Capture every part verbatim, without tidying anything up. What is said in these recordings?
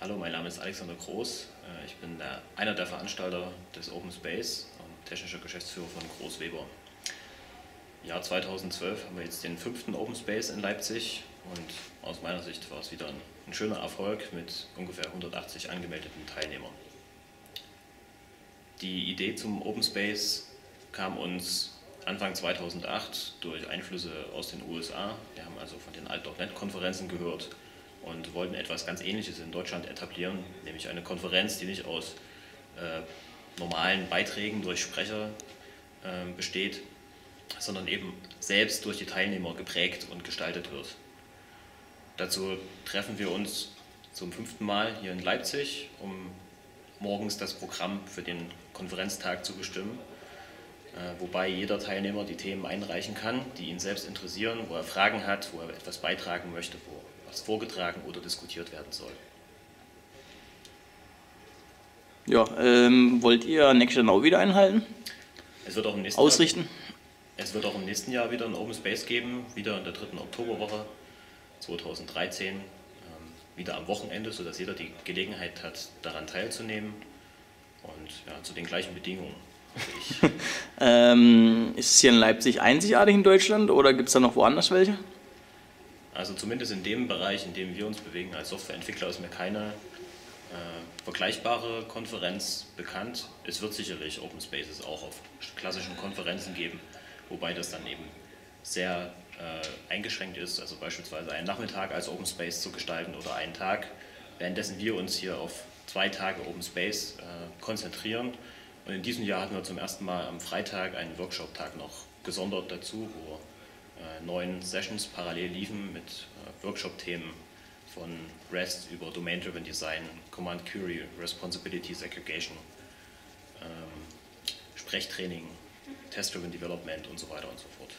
Hallo, mein Name ist Alexander Groß. Ich bin der, einer der Veranstalter des Open Space und technischer Geschäftsführer von Groß Weber. Im Jahr zweitausendzwölf haben wir jetzt den fünften Open Space in Leipzig und aus meiner Sicht war es wieder ein, ein schöner Erfolg mit ungefähr hundertachtzig angemeldeten Teilnehmern. Die Idee zum Open Space kam uns Anfang zweitausendacht durch Einflüsse aus den U S A. Wir haben also von den Alt Punkt net-Konferenzen gehört und wollten etwas ganz Ähnliches in Deutschland etablieren, nämlich eine Konferenz, die nicht aus äh, normalen Beiträgen durch Sprecher äh, besteht, sondern eben selbst durch die Teilnehmer geprägt und gestaltet wird. Dazu treffen wir uns zum fünften Mal hier in Leipzig, um morgens das Programm für den Konferenztag zu bestimmen, äh, wobei jeder Teilnehmer die Themen einreichen kann, die ihn selbst interessieren, wo er Fragen hat, wo er etwas beitragen möchte, wo was vorgetragen oder diskutiert werden soll. Ja, ähm, wollt ihr nächstes Jahr auch wieder einhalten? Es wird auch im nächsten Ausrichten? Jahr, es wird auch im nächsten Jahr wieder ein Open Space geben, wieder in der dritten Oktoberwoche zweitausenddreizehn, ähm, wieder am Wochenende, sodass jeder die Gelegenheit hat, daran teilzunehmen und ja, zu den gleichen Bedingungen. Ich. ähm, ist es hier in Leipzig einzigartig in Deutschland oder gibt es da noch woanders welche? Also zumindest in dem Bereich, in dem wir uns bewegen als Softwareentwickler, ist mir keine äh, vergleichbare Konferenz bekannt. Es wird sicherlich Open Spaces auch auf klassischen Konferenzen geben, wobei das dann eben sehr äh, eingeschränkt ist, also beispielsweise einen Nachmittag als Open Space zu gestalten oder einen Tag, währenddessen wir uns hier auf zwei Tage Open Space äh, konzentrieren. Und in diesem Jahr hatten wir zum ersten Mal am Freitag einen Workshop-Tag noch gesondert dazu, wo Äh, neun Sessions parallel liefen mit äh, Workshop-Themen von REST über Domain-Driven Design, Command Query, Responsibility Segregation, ähm, Sprechtraining, Test-Driven Development und so weiter und so fort.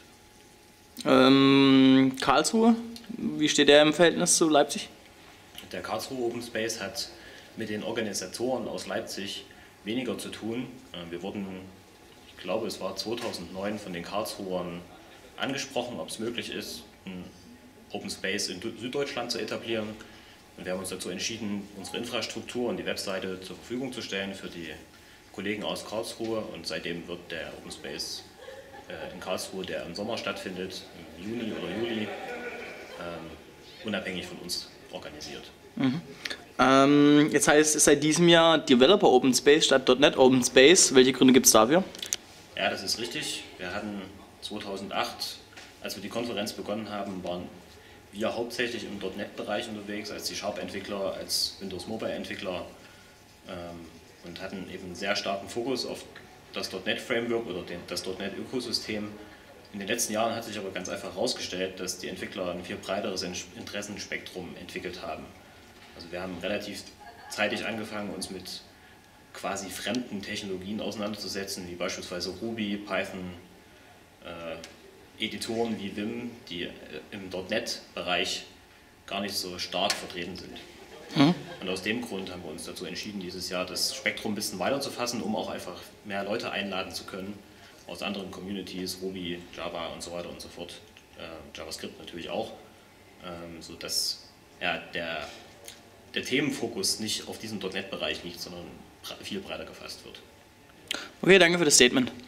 Ähm, Karlsruhe, wie steht der im Verhältnis zu Leipzig? Der Karlsruhe Open Space hat mit den Organisatoren aus Leipzig weniger zu tun. Äh, wir wurden, ich glaube es war zweitausendneun, von den Karlsruhern angesprochen, ob es möglich ist, ein Open Space in Süddeutschland zu etablieren. Und wir haben uns dazu entschieden, unsere Infrastruktur und die Webseite zur Verfügung zu stellen für die Kollegen aus Karlsruhe. Und seitdem wird der Open Space äh, in Karlsruhe, der im Sommer stattfindet, im Juni oder Juli, ähm, unabhängig von uns organisiert. Mhm. Ähm, jetzt heißt es seit diesem Jahr Developer Open Space statt .NET Open Space. Welche Gründe gibt es dafür? Ja, das ist richtig. Wir hatten zweitausendacht, als wir die Konferenz begonnen haben, waren wir hauptsächlich im .NET-Bereich unterwegs, als C-Sharp-Entwickler, als Windows-Mobile-Entwickler ähm, und hatten eben einen sehr starken Fokus auf das .NET-Framework oder den, das .NET-Ökosystem. In den letzten Jahren hat sich aber ganz einfach herausgestellt, dass die Entwickler ein viel breiteres Interessenspektrum entwickelt haben. Also wir haben relativ zeitig angefangen, uns mit quasi fremden Technologien auseinanderzusetzen, wie beispielsweise Ruby, Python, Äh, Editoren wie Vim, die äh, im .NET-Bereich gar nicht so stark vertreten sind. Mhm. Und aus dem Grund haben wir uns dazu entschieden, dieses Jahr das Spektrum ein bisschen weiter zu fassen, um auch einfach mehr Leute einladen zu können aus anderen Communities, Ruby, Java und so weiter und so fort, äh, JavaScript natürlich auch, ähm, sodass ja, der, der Themenfokus nicht auf diesem .NET-Bereich liegt, sondern viel breiter gefasst wird. Okay, danke für das Statement.